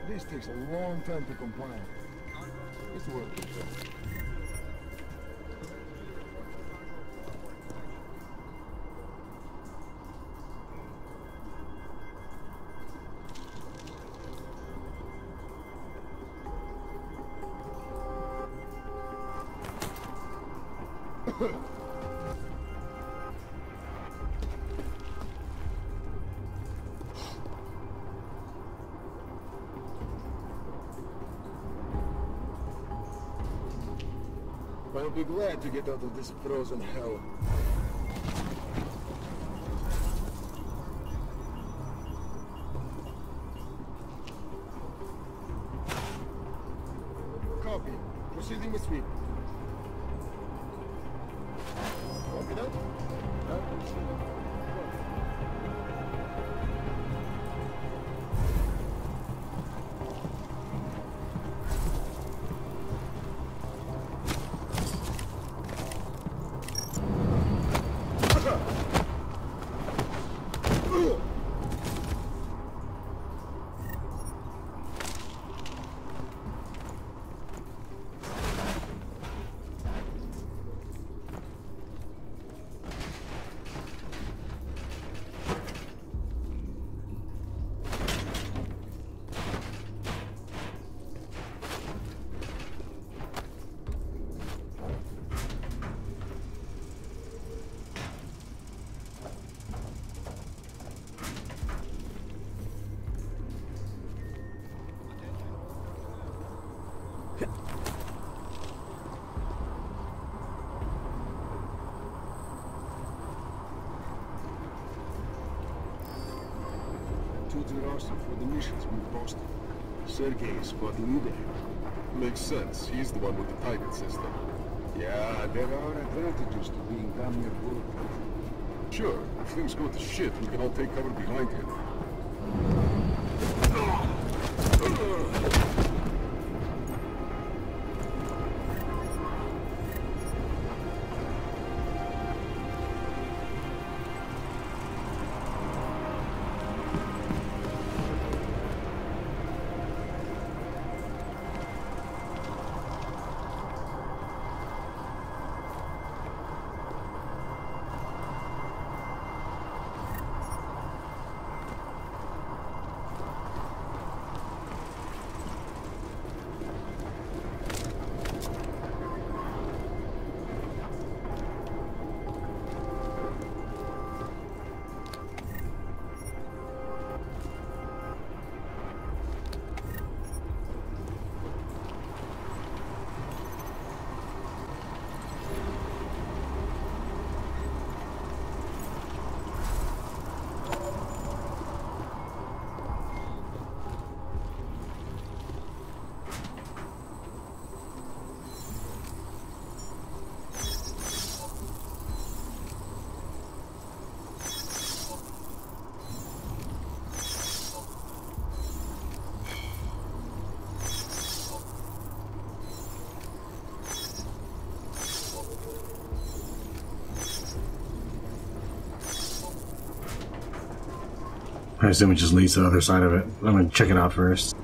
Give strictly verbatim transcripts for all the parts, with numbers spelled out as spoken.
This takes a long time to compile. It's worth it though. I'll be glad to get out of this frozen hell. Copy. Proceeding with sweep. Copy that? To the roster for the missions we've posted. Sergei is squad leader. Makes sense. He's the one with the Titan system. Yeah, there are advantages to being damn near bulletproof. Sure, if things go to shit, we can all take cover behind him. I assume it just leads to the other side of it. I'm gonna check it out first.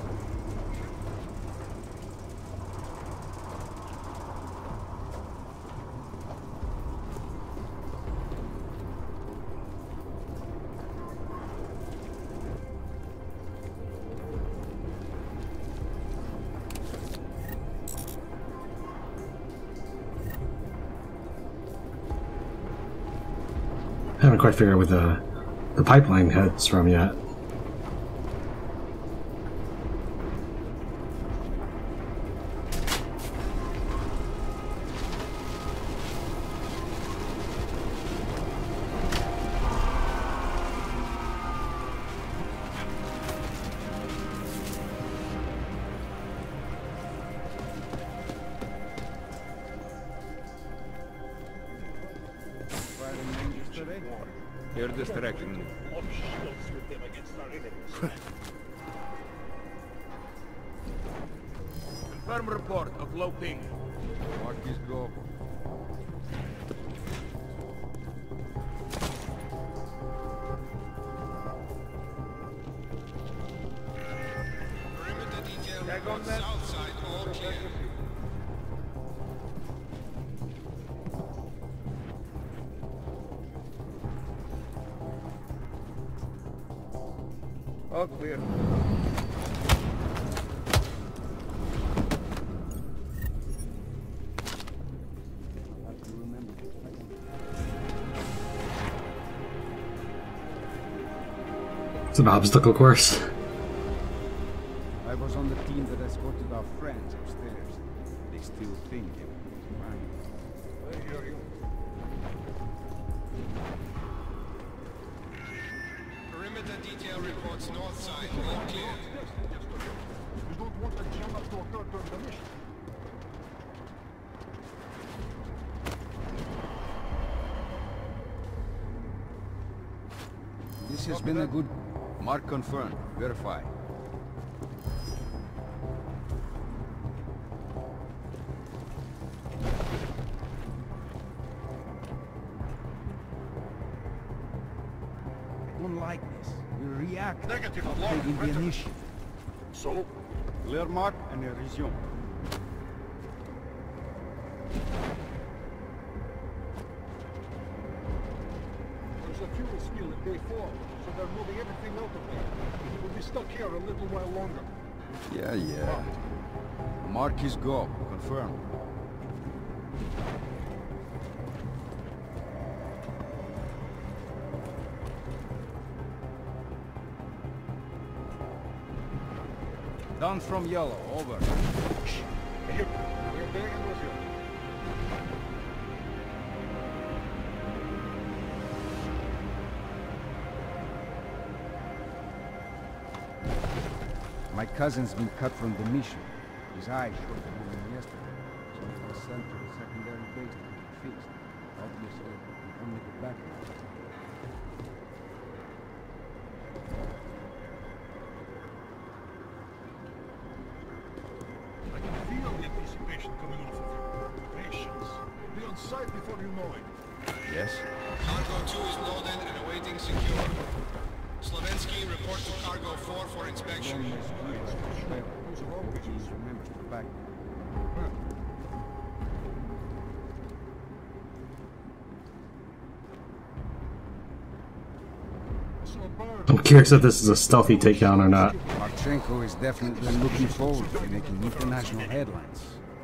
I haven't quite figured out where the, the pipeline heads from yet. Hear this direction. Confirm report of low ping. Mark is go. report south side, all clear. All clear. It's an obstacle course. I was on the team that escorted our friends upstairs. They still think everything's fine. I hear you. Perimeter detail reports north side, all clear. You don't want a jam up to occur during the mission. This has been a good... Mark confirmed. Verify. I don't like this. We react. Negative, Not Lord. taking the initiative. So? Clear mark and a resume. There's a fuel spill at bay four, so they're moving everything out of there. We'll be stuck here a little while longer. Yeah, yeah. Mark is go. Confirmed. Done from yellow. Over. Here, we're begging with you. My cousin's been cut from the mission. His eye shot from him yesterday, so he was sent to the secondary base to be fixed. Obviously, he can only get back now. I can feel the anticipation coming off of you. Patience. Be on site before you know it. Yes? Cargo two is loaded and awaiting secure. Slovensky, report to Cargo four for inspection. Remember to go back. I'm curious if this is a stealthy takedown or not. Marchenko is definitely looking forward to making international headlines.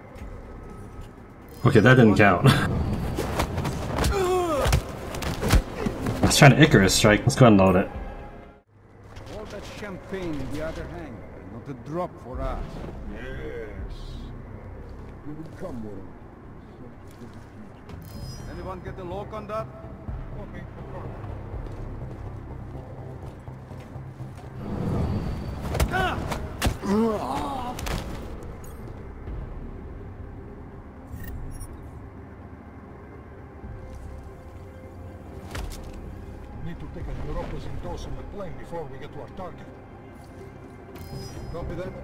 Okay, that didn't count. I was trying to Icarus strike. Let's go ahead and load it. All that champagne in the other hand, not a drop for us. Yes. We will come with him. Anyone get the lock on that? Okay, confirmed. Need to take a neuropoison dose on the plane before we get to our target. Copy that?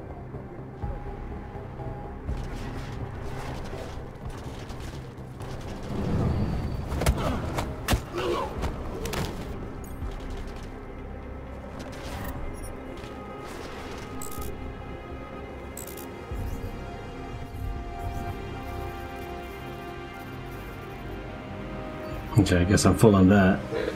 Okay, I guess I'm full on that.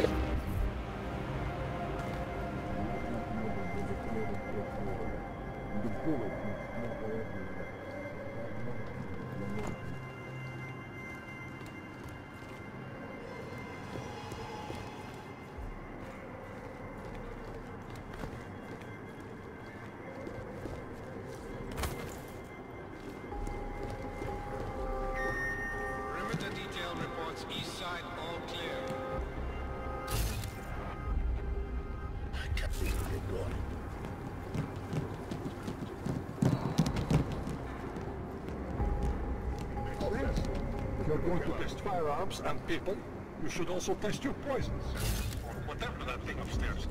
Perimeter detail reports east side, all clear. I can feel it going. If you're going to test firearms and people, you should also test your poisons. Or whatever that thing upstairs.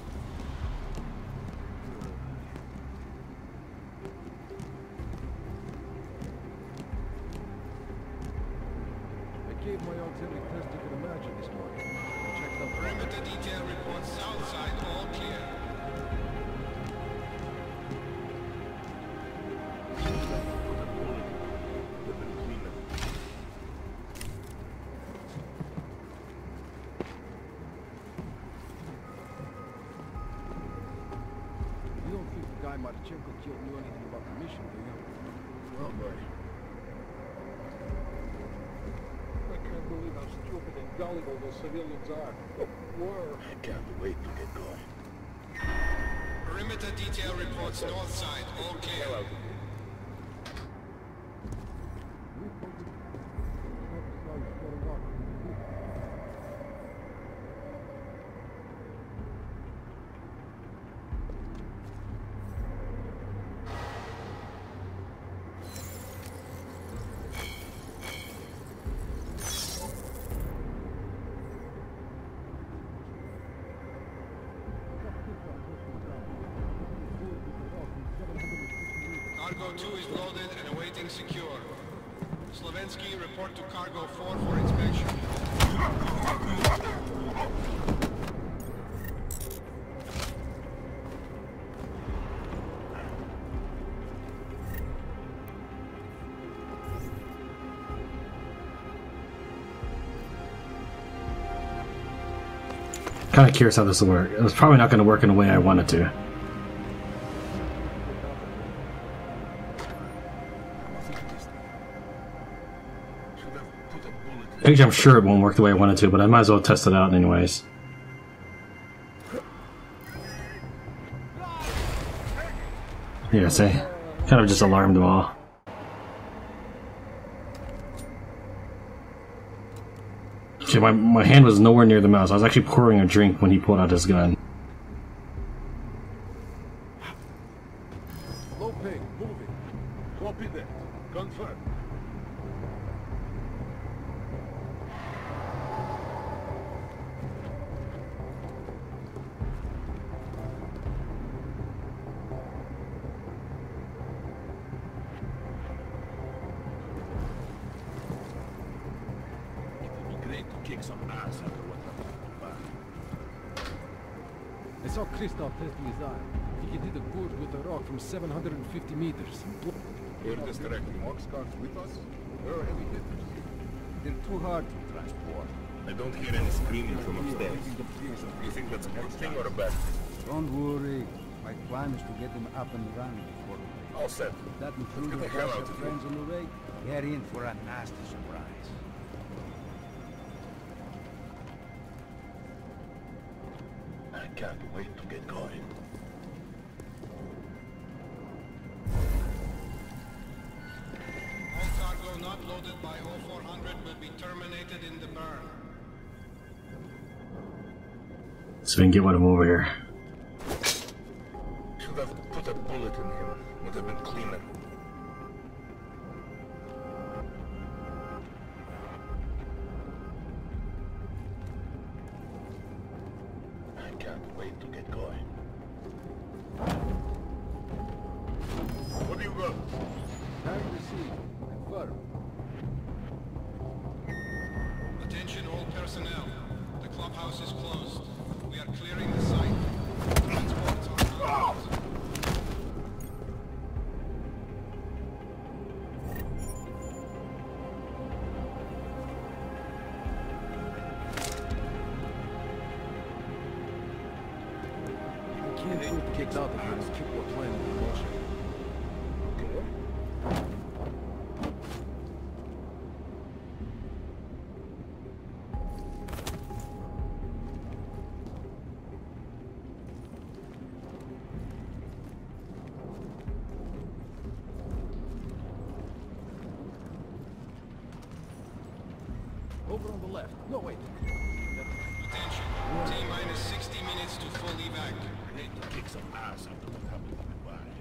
I gave my artillery test you can imagine this morning. I checked up. Perimeter detail reports south side, all clear. guy Marchenko killed knew anything about the mission, do you? Well, buddy. I can't believe how stupid and gullible those civilians are. War. I can't wait to get going. Perimeter detail reports north side, all clear. Cargo two is loaded and awaiting secure. Slovensky, report to Cargo four for inspection. Kind of curious how this will work. It was probably not going to work in the way I wanted to. Actually, I'm sure it won't work the way I wanted to, but I might as well test it out anyways. Yeah, see? Kind of just alarmed them all. See, my, my hand was nowhere near the mouse. I was actually pouring a drink when he pulled out his gun. Low ping, moving. Copy that. Confirm. I saw Christoph testing his eye. He can hit a good with a rock from seven hundred fifty meters. Hear this directly. Oxcards with us? There are heavy hitters. They're too hard to transport. I don't hear any screaming from upstairs. You think that's a good thing or a bad thing? Don't worry. My plan is to get them up and running before we All set. that intruder Get the hell has out your of here. friends on the way. They're in for a nasty surprise. I can't wait to get going. All cargo not loaded by O four hundred will be terminated in the burn. So we can get one of them over here. Should have put a bullet in him. Would have been cleaner. I can't wait to get going. What do you got? Tag received. Confirm. Attention all personnel. The clubhouse is closed. We are clearing the site. Transports are on route. We can't get kicked out of here and keep our plan in motion. Over on the left. No, wait. Attention. T minus sixty minutes to full evac. I need to kick some ass after what happened in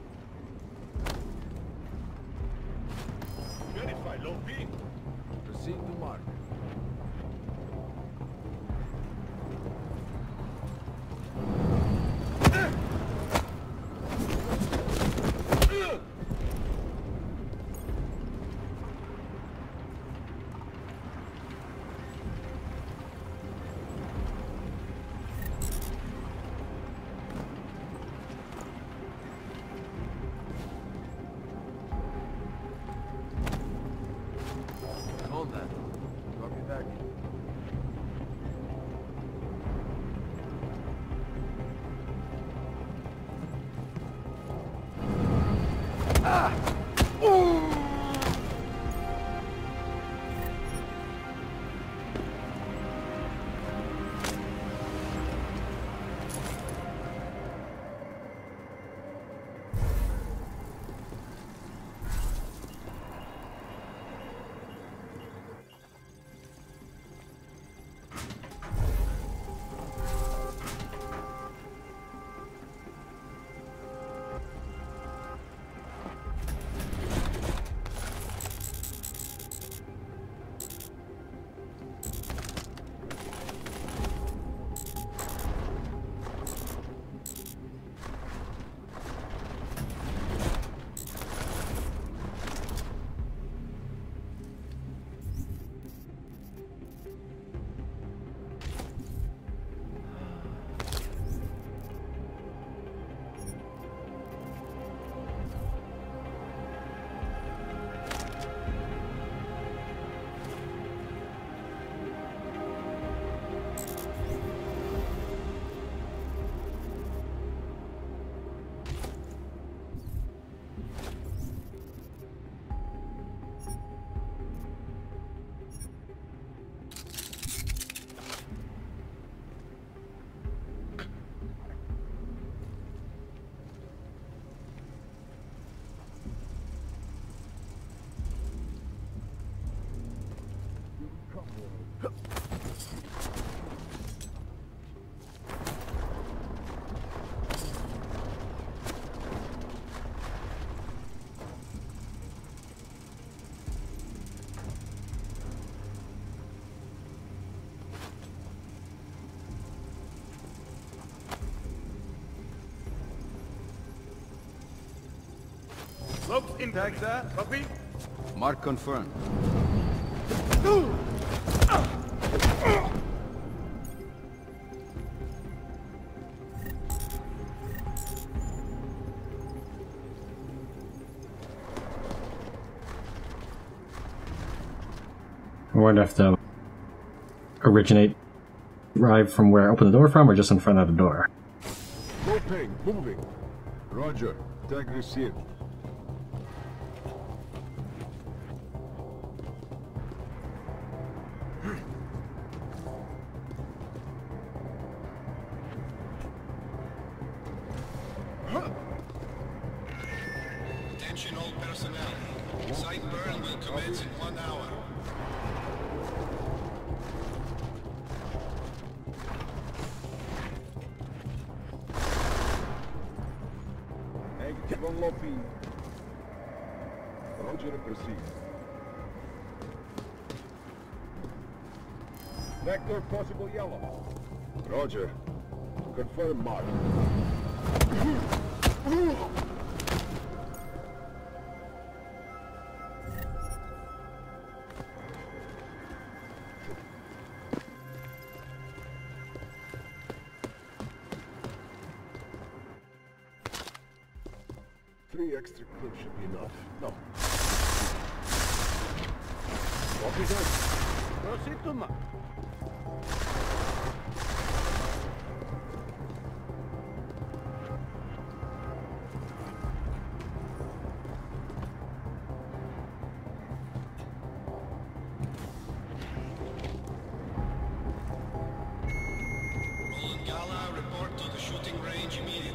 Dubai. Verify low ping. Proceed to mark. Slopes intact. that. Copy. Mark confirmed. I wonder if the originate arrive from where I opened the door from, or just in front of the door. Propane, moving. Roger. Tag received. Attention all personnel. Site burn will commence in one hour. Negative on Alpine. Roger, proceed. Vector possible yellow. Roger. Confirm mark. Three extra crew should be enough. No. Copy that. Proceed to mark. Roland Gala, report to the shooting range immediately.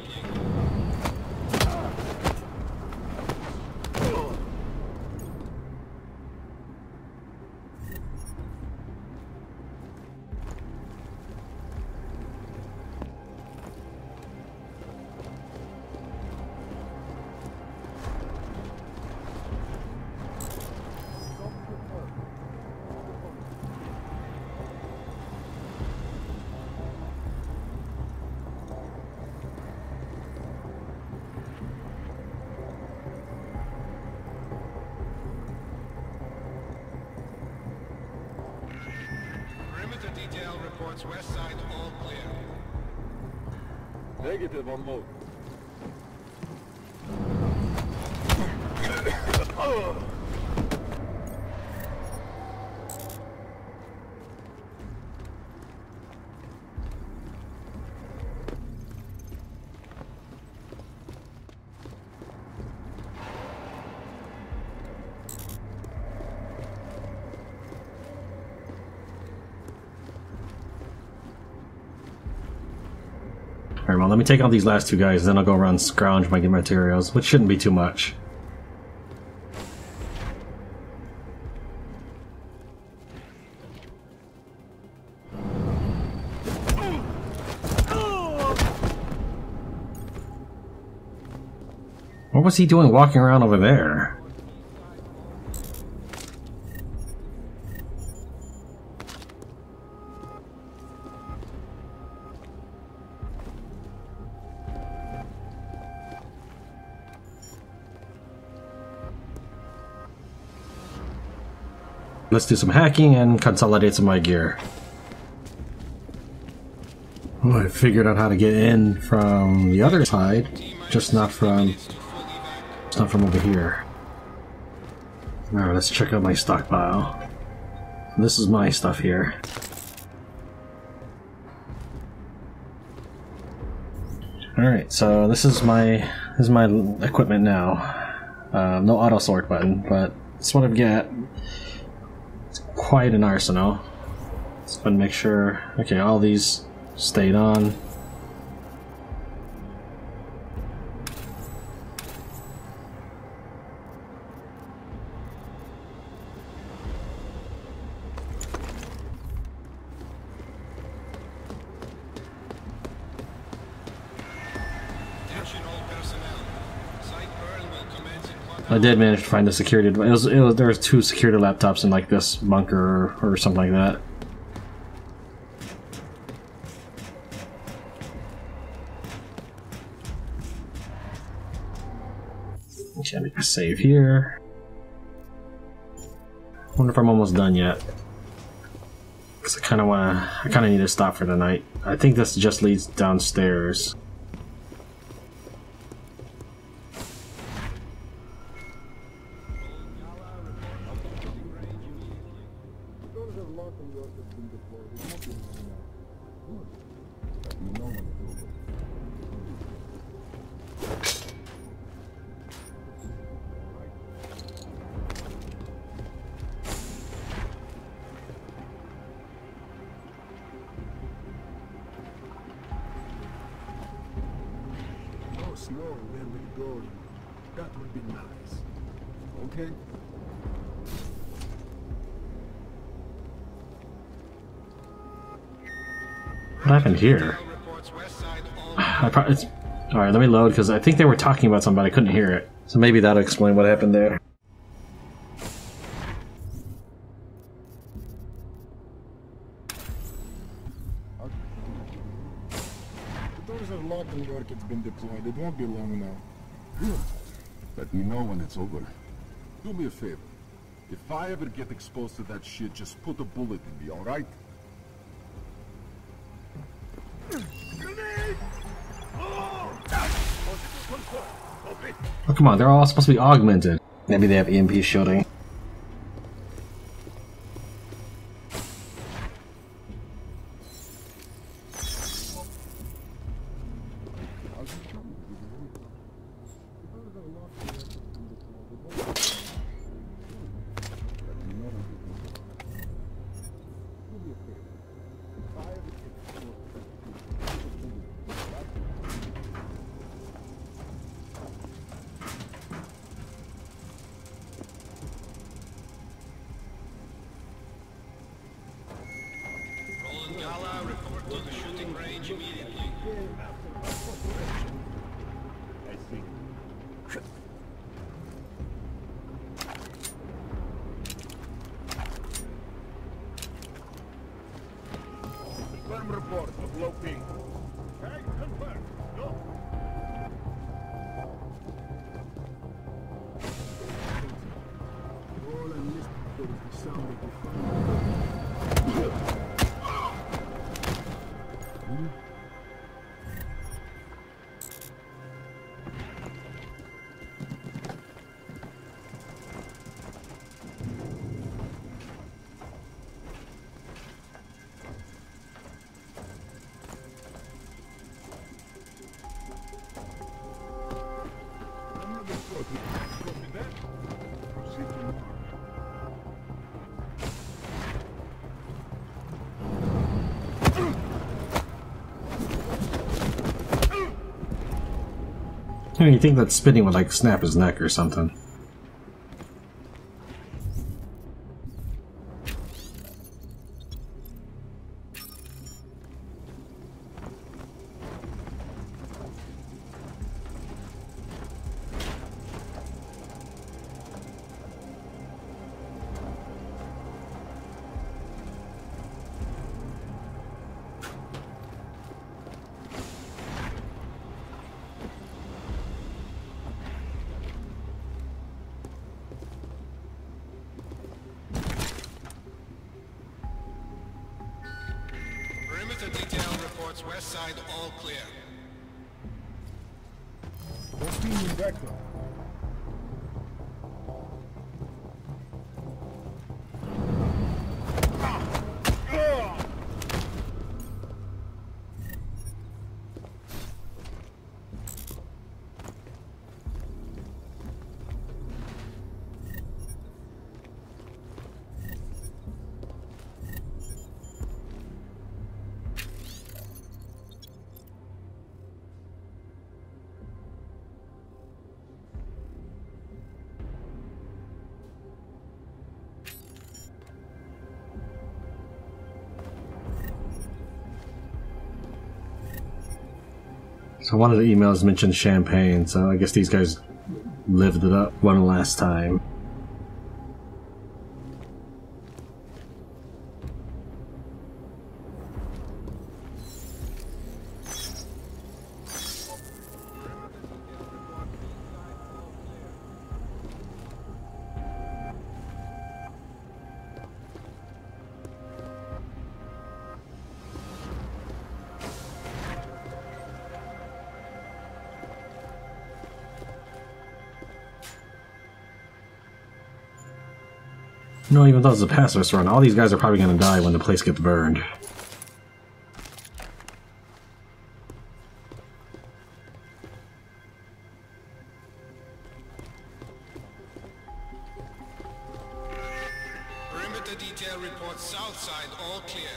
Perimeter detail reports west side all clear. Negative on mode. Alright, well, let me take out these last two guys, then I'll go around scrounge my materials, which shouldn't be too much. What was he doing walking around over there? Let's do some hacking and consolidate some of my gear. Oh, I figured out how to get in from the other side, just not from, just not from over here. Alright, let's check out my stockpile. This is my stuff here. Alright, so this is my this is my equipment now. Um, no auto sort button, but that's what I've got. Quite an arsenal. Let's go and make sure. Okay, all these stayed on. I did manage to find the security. It was, it was there was two security laptops in like this bunker or, or something like that. Okay, make a save here. Wonder if I'm almost done yet. Cause I kind of want to. I kind of need to stop for the night. I think this just leads downstairs. Snow where we go. That would be nice. Okay? What happened here? I probably, it's, all right, let me load because I think they were talking about something, but I couldn't hear it. So maybe that'll explain what happened there. The doors are locked and the Orchid's been deployed. It won't be long now. Good. Let me know when it's over. Do me a favor. If I ever get exposed to that shit, just put a bullet in me, alright? Oh, come on, they're all supposed to be augmented. Maybe they have E M P shielding. Report to the shooting range immediately. I see. Confirm report of low ping. Hey, confirm. No. All I missed was the sound of the fire. I mean, you think that spinning would like snap his neck or something. Perimeter detail reports west side all clear. What's team in Viktor? So one of the emails mentioned champagne, so I guess these guys lived it up one last time. No, even though it's a pacifist run, all these guys are probably going to die when the place gets burned. Perimeter detail reports south side all clear.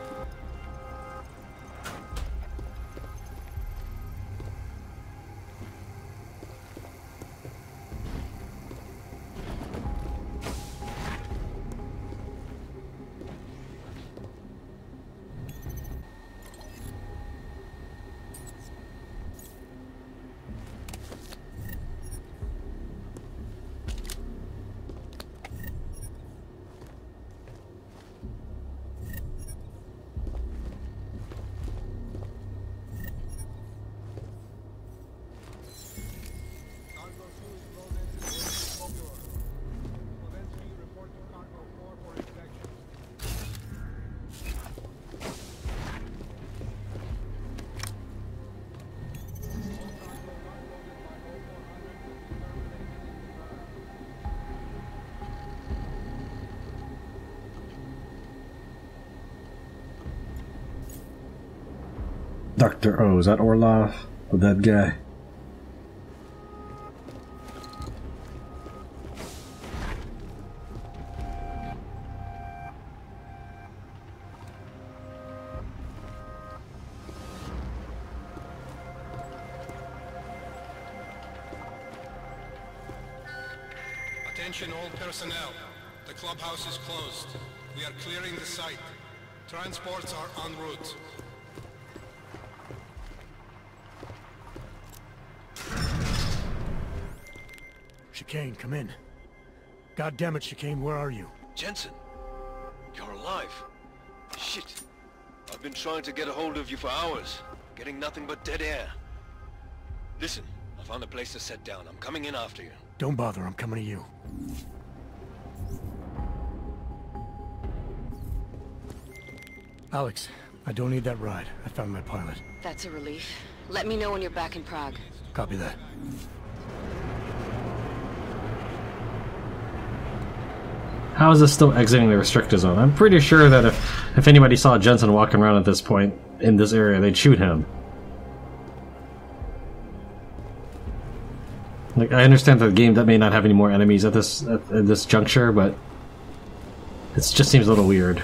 Doctor O, is that Orlov? The dead guy? Attention all personnel. The clubhouse is closed. We are clearing the site. Transports are en route. Chikane, come in. God damn it, Chikane, where are you? Jensen, you're alive. Shit. I've been trying to get a hold of you for hours, getting nothing but dead air. Listen, I found a place to set down. I'm coming in after you. Don't bother, I'm coming to you. Alex, I don't need that ride. I found my pilot. That's a relief. Let me know when you're back in Prague. Copy that. How is this still exiting the restricted zone? I'm pretty sure that if, if anybody saw Jensen walking around at this point in this area, they'd shoot him. Like, I understand that the game that may not have any more enemies at this at, at this juncture, but it just seems a little weird.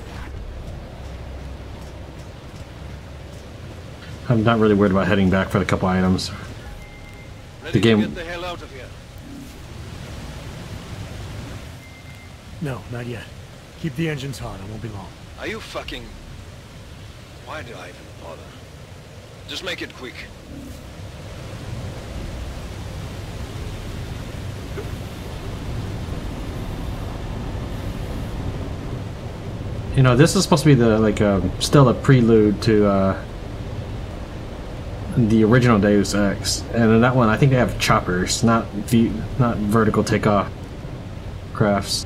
I'm not really worried about heading back for the couple items. Ready the game. to get the hell out of here. No, not yet. Keep the engines hot, I won't be long. Are you fucking... Why did I even bother? Just make it quick. You know, this is supposed to be the like uh, still a prelude to uh, the original Deus Ex, and in that one I think they have choppers, not v not vertical takeoff crafts.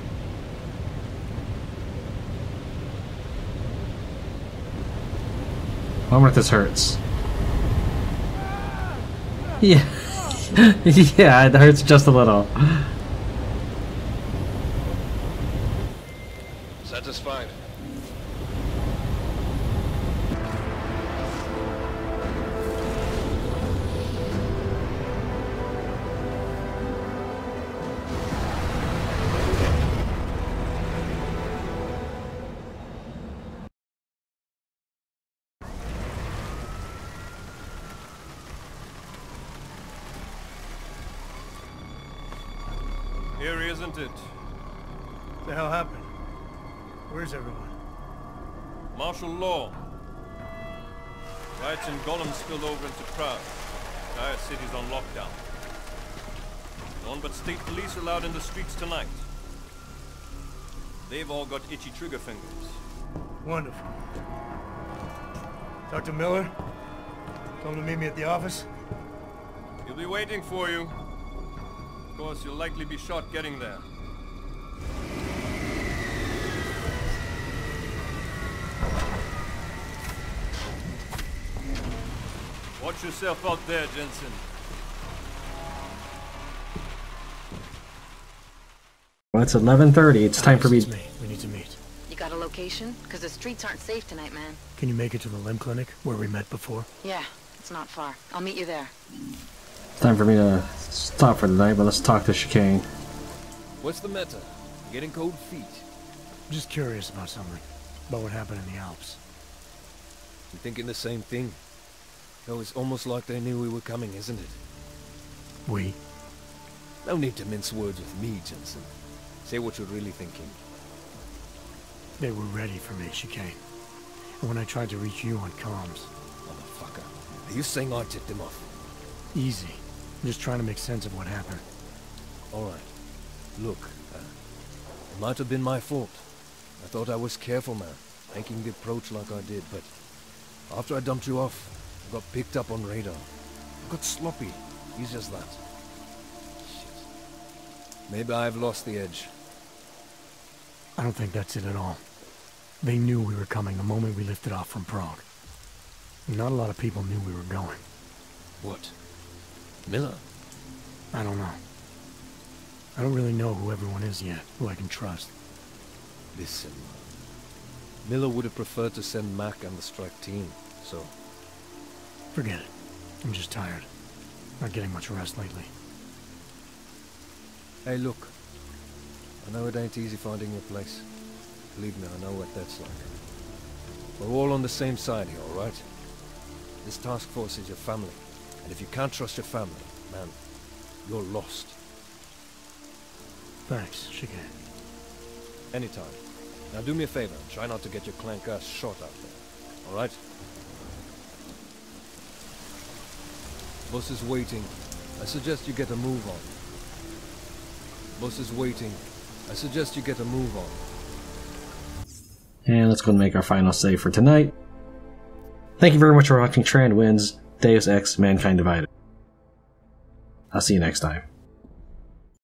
I wonder if this hurts. Yeah, yeah, it hurts just a little. Satisfied. Here, isn't it? What the hell happened? Where's everyone? Martial law. Riots in Golem spilled over into Prague. Entire city's on lockdown. No one but state police allowed in the streets tonight. They've all got itchy trigger fingers. Wonderful. Doctor Miller? Told him to meet me at the office? He'll be waiting for you. Of course, you'll likely be shot getting there. Watch yourself out there, Jensen. Well, it's eleven thirty. It's time for me. me. We need to meet. You got a location? Because the streets aren't safe tonight, man. Can you make it to the limb clinic where we met before? Yeah, it's not far. I'll meet you there. It's time for me to stop for the night, but let's talk to Chikane. What's the matter? Getting cold feet? I'm just curious about something. About what happened in the Alps. You thinking the same thing? No, it's almost like they knew we were coming, isn't it? We? No need to mince words with me, Jensen. Say what you're really thinking. They were ready for me, Chikane. And when I tried to reach you on comms... Motherfucker. Are you saying I tipped them off? Easy. I'm just trying to make sense of what happened. Alright. Look, uh, it might have been my fault. I thought I was careful, man, making the approach like I did, but after I dumped you off, I got picked up on radar. I got sloppy. Easy as that. Shit. Maybe I've lost the edge. I don't think that's it at all. They knew we were coming the moment we lifted off from Prague. Not a lot of people knew we were going. What? Miller? I don't know. I don't really know who everyone is yet, who I can trust. Listen, Miller would have preferred to send Mac and the strike team, so... Forget it. I'm just tired. Not getting much rest lately. Hey, look. I know it ain't easy finding your place. Believe me, I know what that's like. We're all on the same side here, alright? This task force is your family. And if you can't trust your family, man, you're lost. Thanks, Chikane. Anytime. Now do me a favor and try not to get your clank ass shot out there. Alright? Boss is waiting. I suggest you get a move on. Boss is waiting. I suggest you get a move on. And let's go and make our final save for tonight. Thank you very much for watching Tran Wins Deus Ex Mankind Divided. I'll see you next time.